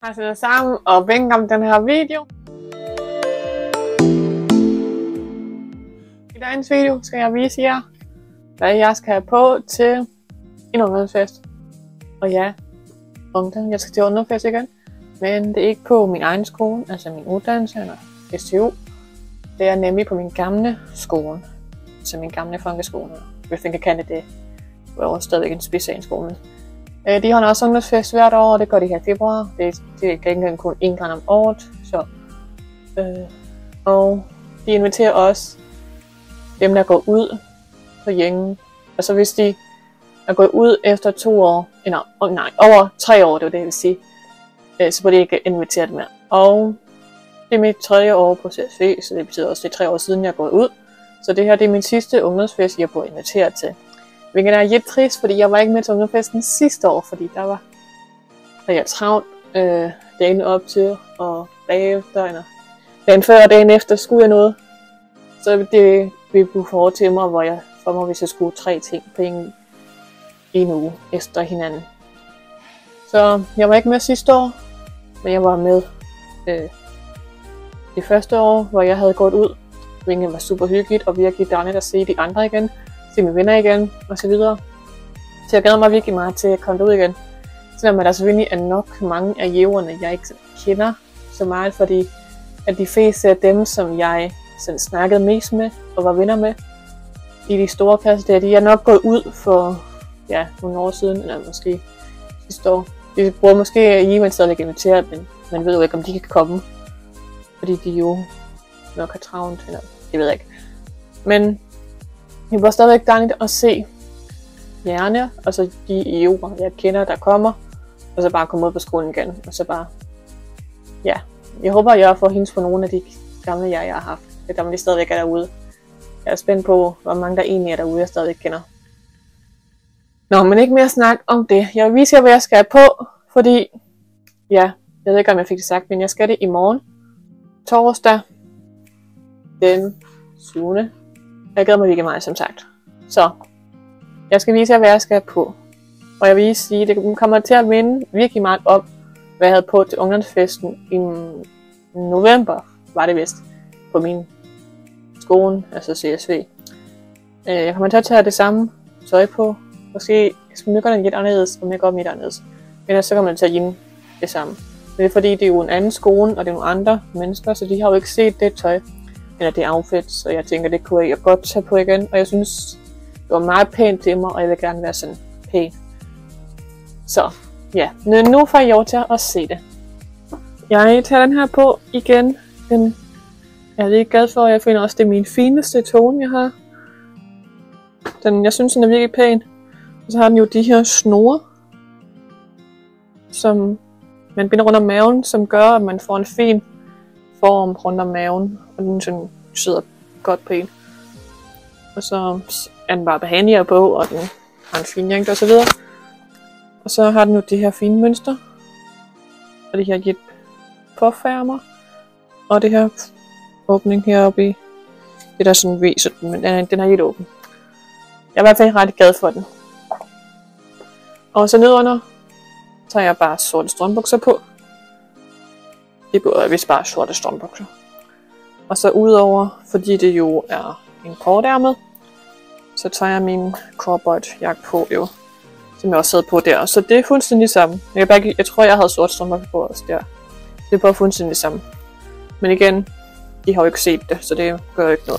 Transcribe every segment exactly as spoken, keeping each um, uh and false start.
Hej alle sammen, og velkommen til den her video. I dagens video skal jeg vise jer, hvad jeg skal have på til en ungdomsfest. Og ja, ungdom, jeg skal til ungdomsfest igen, men det er ikke på min egen skole, altså min uddannelse eller S T U. Det er nemlig på min gamle skole, altså min gamle folkeskole, hvis man kan kalde det det. Det er også stadigvæk en specialskole. De holder også ungdomsfest hvert år, og det gør de her i februar. Det er, det er ikke engang kun en gang om året. Så, øh, og de inviterer også dem, der går ud på gængen. Altså hvis de er gået ud efter to år, eller oh, nej, over tre år, det var det jeg vil sige, øh, så får de ikke inviteret mere. Og det er mit tredje år på C S V, så det betyder også, det er tre år siden, jeg er gået ud. Så det her det er min sidste ungdomsfest, jeg bliver inviteret til. Hvilket er lidt trist, fordi jeg var ikke med til ungdomsfesten sidste år, fordi der var, der jeg travlt øh, dagen op til, og bagefter, eller dagen før og dagen efter skulle jeg noget. Så det ville blive for til mig, hvor jeg for mig, hvis jeg skulle tre ting på en, en uge efter hinanden. Så jeg var ikke med sidste år, men jeg var med øh, det første år, hvor jeg havde gået ud, hvilket var super hyggeligt og virkelig dejligt at se de andre igen. Se mine venner igen, og så videre. Så jeg glæder mig virkelig meget til at komme ud igen. Selvom der selvfølgelig er nok mange af jæverne, jeg ikke kender så meget, fordi at de fleste af dem, som jeg sådan snakkede mest med og var venner med i de store klasser, der, de er nok gået ud for ja, nogle år siden, eller måske sidste år. De bruger måske jævn stadigvæk inviteret, men man ved jo ikke, om de kan komme, fordi de jo nok har travlt, eller det ved jeg ikke. Men det var stadigvæk dejligt at se hjerne, og så de elever, jeg kender, der kommer, og så bare komme ud på skolen igen, og så bare, ja, jeg håber, jeg får hils på nogle af de gamle, jeg, jeg har haft, det gamle, de stadigvæk er derude. Jeg er spændt på, hvor mange der egentlig er derude, jeg stadigvæk kender. Nå, men ikke mere snak om det. Jeg vil vise jer, hvad jeg skal have på, fordi, ja, jeg ved ikke, om jeg fik det sagt, men jeg skal det i morgen, torsdag, den syvende Jeg glæder mig virkelig meget, som sagt. Så, jeg skal vise jer, hvad jeg skal have på. Og jeg vil sige, at det kommer til at minde virkelig meget om, hvad jeg havde på til ungdomsfesten i november, var det vist, på min skole, altså C S V. Jeg kommer til at tage det samme tøj på. Måske smykkerne lidt anderledes, og makeup lidt anderledes. Men så kommer det til at give det samme. Men det er fordi, det er jo en anden skole, og det er nogle andre mennesker, så de har jo ikke set det tøj eller det outfit, så jeg tænker, det kunne jeg godt tage på igen, og jeg synes, det var meget pænt til mig, og jeg vil gerne være sådan pæn. Så, ja, nu får jeg lov til at se det. Jeg tager den her på igen. Den jeg er lidt glad for, og jeg finder også, det er min fineste tone, jeg har. Den, jeg synes, den er virkelig pæn. Og så har den jo de her snore, som man binder rundt om maven, som gør, at man får en fin form rundt om maven, og den sådan sidder godt pæn. Og så er den bare behandligere på, og den har en fin jænke og så videre. Og så har den jo det her fine mønster, og det her lidt påfærmer, og det her åbning heroppe i, det der sådan viser den, men den er, den er lidt åben. Jeg er i hvert fald ret glad for den. Og så nedenunder tager jeg bare sorte strømbukser på. Det er vist bare sorte strømbukser. Og så udover, fordi det jo er en kortærmet, så tager jeg min cowboy-jakke på jo, som jeg også havde på der. Så det er fuldstændig samme. Jeg, bare, jeg tror, jeg havde sorte strømbukser på også der. Det er bare fuldstændig samme. Men igen, de har jo ikke set det, så det gør jo ikke noget.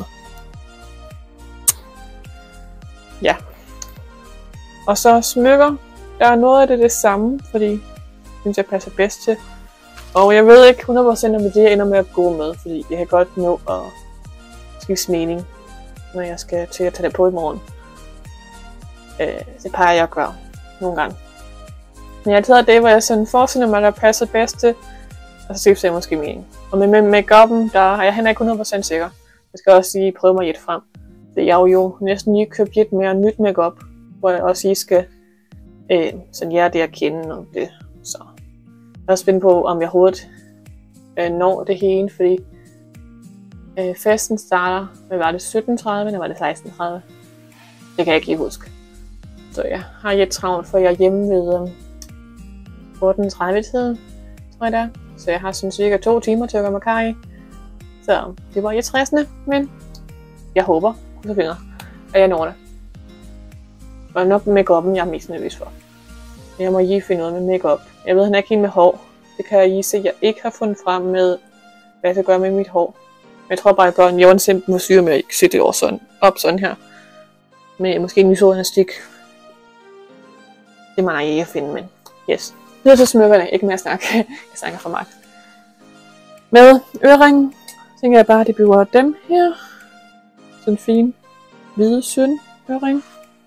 Ja. Og så smykker. Der er noget af det det samme, fordi jeg synes, jeg passer bedst til. Og jeg ved ikke hundrede procent om det jeg ender med at gå med, fordi jeg kan godt nå at skifte mening, når jeg skal til at tage det på i morgen. Øh, det plejer jeg at gøre nogle gange. Men jeg har taget det, hvor jeg sådan forestiller mig, der passer bedst til, og så skifter jeg måske mening. Og med, med make-up'en, der er jeg heller ikke hundrede procent sikker. Jeg skal også lige prøve mig lidt frem. Så jeg har jo næsten lige købt lidt mere nyt make-up, hvor jeg også lige skal øh, sådan lære det at kende om det. Så jeg er spændt på, om jeg overhovedet øh, når det hele, fordi øh, festen starter, hvad var det, sytten tredive, eller var det seksten tredive? Det kan jeg ikke lige huske. Så jeg har lidt travlt, for jeg er hjemme ved øh, otte tredive tiden. tror jeg det er. Så jeg har sådan cirka to timer til at gøre mig klar i. Så det var irriterende, men jeg håber, så finder at jeg når det. Og nok make-up'en, jeg er mest nervøs for. Jeg må lige finde noget med make-up. Jeg ved, han er ikke helt med hår. Det kan jeg lige se, at jeg ikke har fundet frem med, hvad jeg skal gøre med mit hår. Men jeg tror bare, at jeg gør en jævn simpel frisyre med at ikke sætte det over sådan, op sådan her. Med måske en lysåret elastik. Det må jeg ikke finde, men yes. Det er så smykkerne, ikke mere snak. Jeg snakker for meget. Med øreringen, tænker jeg bare, at det bliver dem her. Sådan en fin, hvide syn ørering.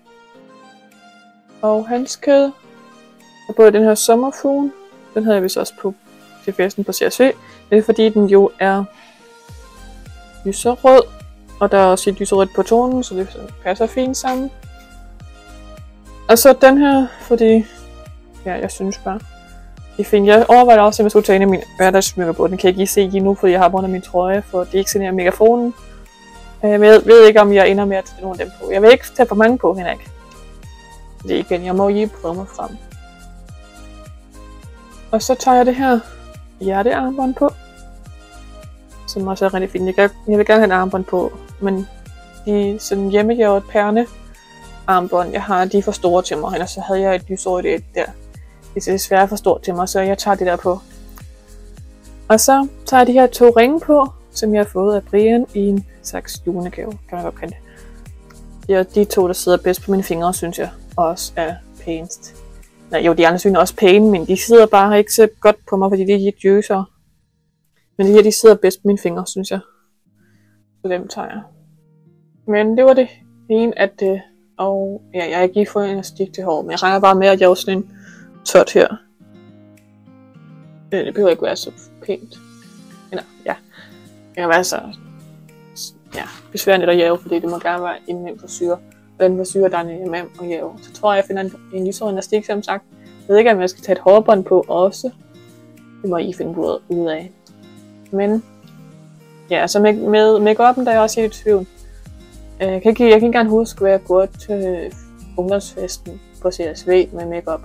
Og handskæde. Og både den her sommerfugl, den havde jeg vist også på til festen på C S V. Det er fordi, den jo er lyserød. Og der er også et lyserødt på tonen, så det passer fint sammen. Og så den her, fordi ja, jeg synes bare, det er fint. Jeg overvejede også, at jeg skulle tage en af mine hverdagssmykker på. Den kan jeg ikke lige se lige nu, fordi jeg har bundet min trøje, for det er ikke sådan her megafonen. Jeg ved, ved ikke, om jeg ender med at tage nogle af dem på. Jeg vil ikke tage for mange på, Henrik. Det er igen, jeg må lige prøve mig frem. Og så tager jeg det her hjertearmbånd på, som også er rigtig fint. Jeg, kan, jeg vil gerne have en armbånd på, men de sådan hjemmehjørnet pærne armbånd, jeg har, de er for store til mig, ellers så havde jeg et lysåret et der. Det er desværre for stort til mig, så jeg tager det der på. Og så tager jeg de her to ringe på, som jeg har fået af Brian i en slags julegave, kan man godt kalde det. Det er de to, der sidder bedst på mine fingre, synes jeg, og også er pænest. Nej, jo, de andre synes også pæne, men de sidder bare ikke så godt på mig, fordi de er lidt jøsere. Men de her, de sidder bedst på mine fingre, synes jeg. Så dem tager jeg. Men det var det ene, at det, og ja, jeg har ikke lige fået en elastik til hår, men jeg regner bare med, at jeg har sådan en tørt her. Det behøver ikke være så pænt. Eller, ja. Det kan være så ja, besværligt at jæve, fordi det må gerne være en nem frisyre. Og den frisyre, der er nem at jæve. Så tror jeg, jeg finder en, en lysere elastik, som sagt. Jeg ved ikke, om jeg skal tage et hårbånd på også. Det må I finde ud af. Men ja, så med, med make-up'en, der er jeg også lidt i tvivl. Jeg kan ikke, jeg kan ikke engang huske, hvad jeg gjorde til ungdomsfesten på C S V med make-up.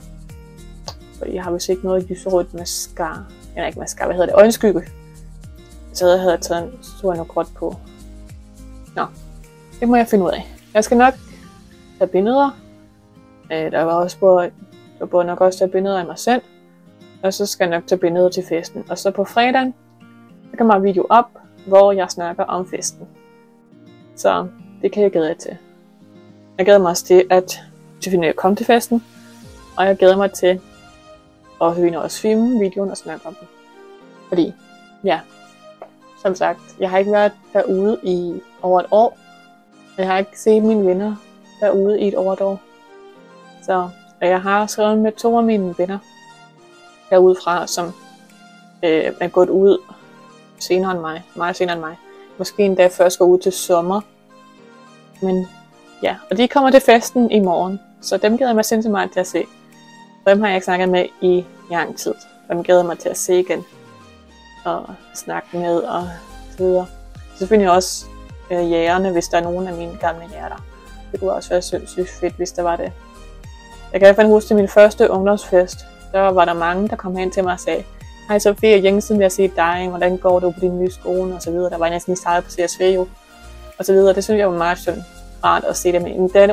For jeg har vist ikke noget lyserødt mascara. Eller ikke mascara, hvad hedder det? Øjenskygge. Så jeg havde taget en stor noget gråt på. Nå, det må jeg finde ud af. Jeg skal nok tage billeder. Der var også både, der både nok også tage billeder af mig selv. Og så skal jeg nok tage billeder til festen. Og så på fredagen, der kommer en video op, hvor jeg snakker om festen. Så det kan jeg glæde jer til. Jeg glæder mig også til at til at komme til festen. Og jeg glæder mig til at høre også filme videoen og snakke om den. Fordi, ja, som sagt, jeg har ikke været derude i over et år. Jeg har ikke set mine venner derude i et over et år. Så jeg har skrevet med to af mine venner derudefra, som øh, er gået ud senere end mig, meget senere end mig. Måske endda først går ud til sommer. Men ja, og de kommer til festen i morgen, så dem glæder jeg mig sindssygt meget til at se. Dem har jeg ikke snakket med i lang tid. Dem glæder jeg mig til at se igen. Og snakke med og så videre. Selvfølgelig også øh, jægerne, hvis der er nogen af mine gamle jæger der. Det kunne også være sindssygt fedt, hvis der var det. Jeg kan i hvert fald huske til min første ungdomsfest. Der var der mange, der kom hen til mig og sagde: "Hej Sofie, længe siden vi har set dig. Hvordan går du på din nye skole?" og så videre. Der var næsten lige startet på C S V jo. Og så videre. Det synes jeg var meget sådan rart at se dem. Endda,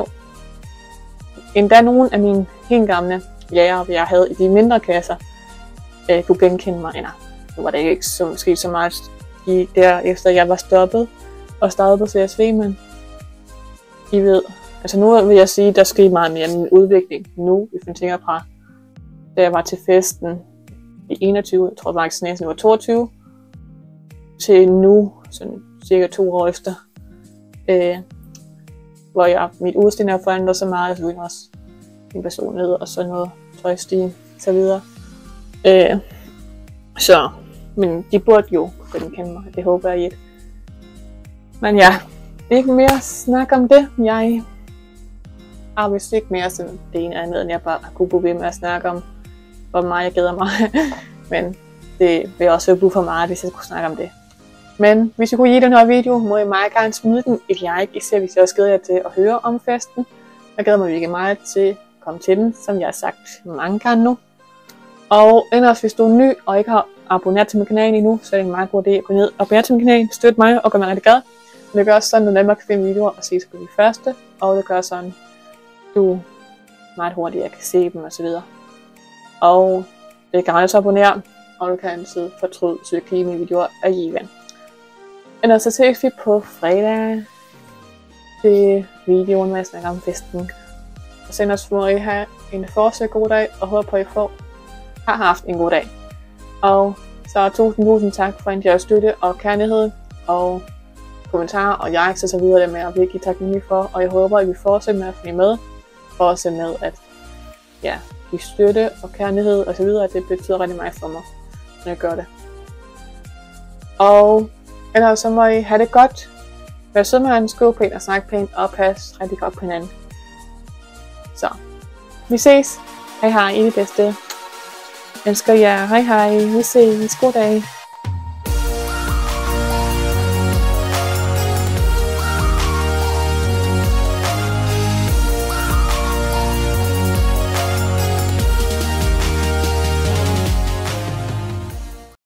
endda nogle af mine helt gamle jæger, jeg havde i de mindre klasser, øh, kunne genkende mig. Eller, nu var det ikke så, måske så meget i der, efter jeg var stoppet og startet på C S V, men I ved, altså nu vil jeg sige, der sker meget mere min udvikling nu, hvis man tænker fra, da jeg var til festen i enogtyve, jeg tror faktisk jeg var toogtyve, til nu, sådan cirka to år efter, øh, hvor jeg, mit udseende har forandret så meget, jeg også min personlighed og sådan noget, tøjstil, så videre. Øh, så, men de burde jo kunne kende mig, det håber jeg ikke. Men ja, ikke mere snak om det. Jeg har vist ikke mere sådan det ene andet, end jeg bare kunne blive ved med at snakke om, hvor meget jeg glæder mig. Men det vil også være for meget, hvis jeg kunne snakke om det. Men hvis I kunne lide den her video, må I meget gerne smide den et like, især hvis jeg også glæder jer til at høre om festen. Jeg glæder mig virkelig meget til at komme til den, som jeg har sagt mange gange nu. Og ellers hvis du er ny og ikke har abonneret til min kanal endnu, så er det en meget god idé at gå ned og abonnere til min kanal, støtte mig og gøre mig rigtig glad. Men det gør også sådan, at du nemmere kan finde videoer og se på de første, og det gør sådan, du meget hurtigere kan se dem osv. Og det er gratis at abonnere, og du kan altid fortryde så du kan lide mine videoer alligevel. Ellers så ses vi på fredag til videoen, hvor jeg snakker om festen. Og så ellers må I have en fortsat god dag, og håber på, at I får har haft en god dag. Og så tusind tusind tak for jeres støtte og kærlighed, og kommentarer og likes og så videre, det med at virkelig taknemmelig for. Og jeg håber, at vi fortsætter med at følge med, også med at ja, give støtte og kærlighed og så videre, at det betyder rigtig meget for mig, når jeg gør det. Og ellers så må I have det godt. Vær sød med en skål pænt og snak pænt og pas rigtig godt på hinanden. Så, vi ses. Hej hej, I det bedste. Jeg ønsker jer hej hej. Vi ses. God dag.